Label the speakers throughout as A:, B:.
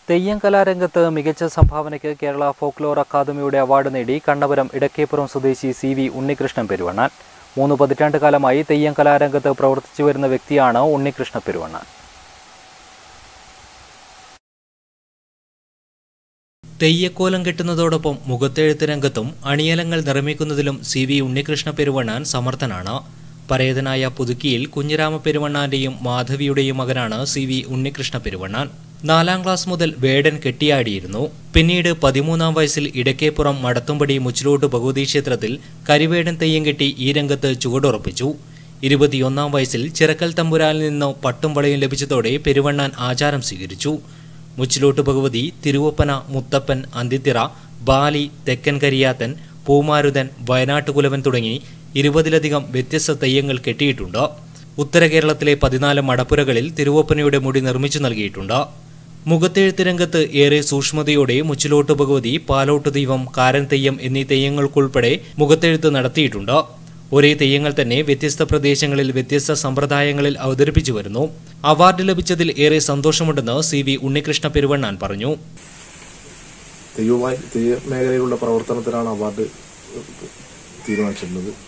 A: തെയ്യം കലാരംഗത്ത് മികച്ച സംഭാവനയ്ക്ക് കേരള ഫോക്ലോർ അക്കാദമിയുടെ അവാർഡ് നേടി കണ്ണപുരം ഇടക്കേപ്പുറം സ്വദേശി CV ഉണ്ണികൃഷ്ണൻ പെരുവണ്ണാൻ. 3 പതിറ്റാണ്ടുകാലമായി തെയ്യം കലാരംഗത്ത് പ്രവർത്തിച്ചു വരുന്ന വ്യക്തിയാണ് ഉണ്ണികൃഷ്ണ പെരുവണ്ണാൻ. തെയ്യക്കോലം കെട്ടുന്നതോടൊപ്പം മുഖത്തെഴുത്ത് രംഗത്തും അണിയലങ്ങൾ നിർമ്മിക്കുന്നതിലും CV ഉണ്ണികൃഷ്ണ പെരുവണ്ണാൻ സമർത്ഥനാണ്. പരേതനായ പുതുക്കിയിൽ കുഞ്ഞിരാമ പെരുവണ്ണാന്റെയും മാധവിയുടെയും മകനാണ് CV ഉണ്ണികൃഷ്ണ പെരുവണ്ണാൻ. 4ാം ക്ലാസ് മുതൽ വേടൻ കെട്ടിയാടിയിരുന്നു. പിന്നീട് 13ാം വയസ്സിൽ ഇടക്കേപ്പുറം മടത്തുംപടി മുച്ചിലോട്ട് ഭഗവതി ക്ഷേത്രത്തിൽ കരിവേടൻ തെയ്യം കെട്ടി ഈ രംഗത്ത് ചുവടുറപ്പിച്ചു. 21ാം വയസ്സിൽ ചിറക്കൽ തമ്പുരാനിൽ നിന്ന് പട്ടും വളയും ലഭിച്ചതോടെ പെരുവണ്ണാൻ ആചാരം സ്വീകരിച്ചു. മുച്ചിലോട്ട് ഭഗവതി, തിരുവപ്പന, മുത്തപ്പൻ, അന്തിത്തിറ, ബാലി, തെക്കൻ കരിയാത്തൻ, പൂമാരുതൻ, വയനാട്ടുകുലവൻ തുടങ്ങി 20ലധികം വ്യത്യസ്ത തെയ്യങ്ങൾ കെട്ടിയിട്ടുണ്ട്. ഉത്തര കേരളത്തിലെ 14 മടപ്പുരകളിൽ തിരുവപ്പനയുടെ മുടി നിർമ്മിച്ചു നൽകിയിട്ടുണ്ട്. മുഖത്തെഴുത്ത് രംഗത്ത് ഏറെ സൂക്ഷ്മതയോടെ മുച്ചിലോട്ട് ഭഗവതി, പാലോട്ട് ദൈവം, കാരൻ തെയ്യം എന്നീ തെയ്യങ്ങൾക്കുൾപ്പെടെ മുഖത്തെഴുത്ത് നടത്തിയിട്ടുണ്ട്. ഒരേ തെയ്യങ്ങൾ തന്നെ വ്യത്യസ്ത പ്രദേശങ്ങളിൽ വ്യത്യസ്ത സമ്പ്രദായങ്ങളിൽ അവതരിപ്പിച്ചു വരുന്നു. അവാർഡ് ലഭിച്ചതിൽ ഏറെ സന്തോഷമുണ്ടെന്ന് CV ഉണ്ണികൃഷ്ണ പെരുവണ്ണാൻ പറഞ്ഞു.
B: തെയ്യ മേഖലയിലുള്ള പ്രവർത്തനത്തിനാണ് അവാർഡ് തീരുമാനിച്ചിട്ടുള്ളത്.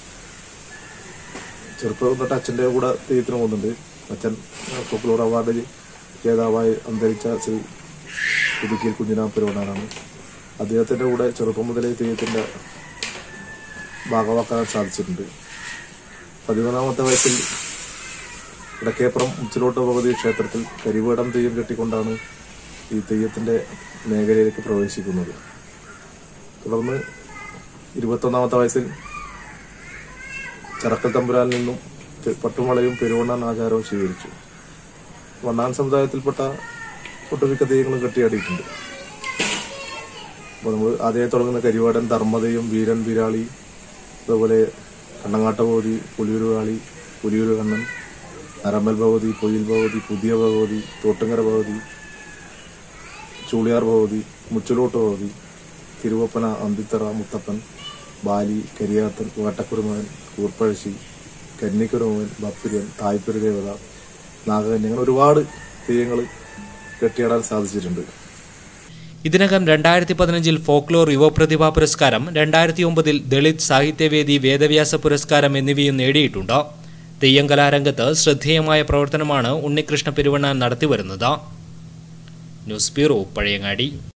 B: ചെറുപ്പം തൊട്ട് അച്ഛൻ്റെ കൂടെ തെയ്യത്തിന് പോകുന്നുണ്ട്. അച്ഛൻ ഫോക്ലോർ അവാർഡ് ജേതാവായി അന്തരിച്ച ശ്രീ പുതുക്കിയിൽ കുഞ്ഞിരാമ പെരുവണ്ണാനാണ്. അദ്ദേഹത്തിൻ്റെ കൂടെ ചെറുപ്പം മുതലേ തെയ്യത്തിൻ്റെ ഭാഗമാക്കാൻ സാധിച്ചിട്ടുണ്ട്. 13ാമത്തെ വയസ്സിൽ ഇടക്കേപ്പുറം മുച്ചിലോട്ട് ഭഗവതി ക്ഷേത്രത്തിൽ കരിവേടം തെയ്യം കെട്ടിക്കൊണ്ടാണ് ഈ തെയ്യത്തിൻ്റെ മേഖലയിലേക്ക് പ്രവേശിക്കുന്നത്. തുടർന്ന് 21ാമത്തെ വയസ്സിൽ ചിറക്കൽ തമ്പുരാനിൽ നിന്നും പട്ടുമളയും പെരുവണ്ണാൻ ആചാരവും സ്വീകരിച്ചു. വണ്ണാൻ സമുദായത്തിൽപ്പെട്ട ഒട്ടുമിക്ക തെയ്യങ്ങളും കെട്ടിയാടിയിട്ടുണ്ട്. അപ്പോൾ നമ്മൾ ആദ്യമായി തുടങ്ങുന്ന കരിവേടൻ, ധർമ്മതെയ്യം, വീരൻ, വിരാളി, അതുപോലെ കണ്ണങ്ങാട്ട ഭഗവതി, പുലിയൂരുകാളി, പുലിയൂരു കണ്ണൻ, നരമ്പൽ ഭഗവതി, പൊയിൽ ഭഗവതി, പുതിയ ഭഗവതി, തോട്ടുങ്കര ഭഗവതി, ചൂളിയാർ ഭഗവതി, മുച്ചിലോട്ട് ഭഗവതി, തിരുവപ്പന, അന്തിത്തറ, മുത്തപ്പൻ, ബാലി, കരിയാത്തൻ, വേട്ടക്കുരുമകൻ, കൂർപ്പഴശ്ശി, കന്നിക്കുരുമകൻ, ബപ്പിര്യൻ, തായ്പുര ദേവത, നാഗകന്യ, അങ്ങനെ ഒരുപാട് തെയ്യങ്ങൾ കെട്ടിയാടാൻ സാധിച്ചിട്ടുണ്ട്.
A: ഇതിനകം 2015 ഫോക്ലോർ യുവപ്രതിഭാ പുരസ്കാരം, 2009 ദളിത് സാഹിത്യവേദി വേദവ്യാസ പുരസ്കാരം എന്നിവയും നേടിയിട്ടുണ്ട്. തെയ്യം കലാരംഗത്ത് ശ്രദ്ധേയമായ പ്രവർത്തനമാണ് ഉണ്ണികൃഷ്ണ പെരുവണ്ണാൻ നടത്തിവരുന്നത്. News bureau, Pazhayangadi.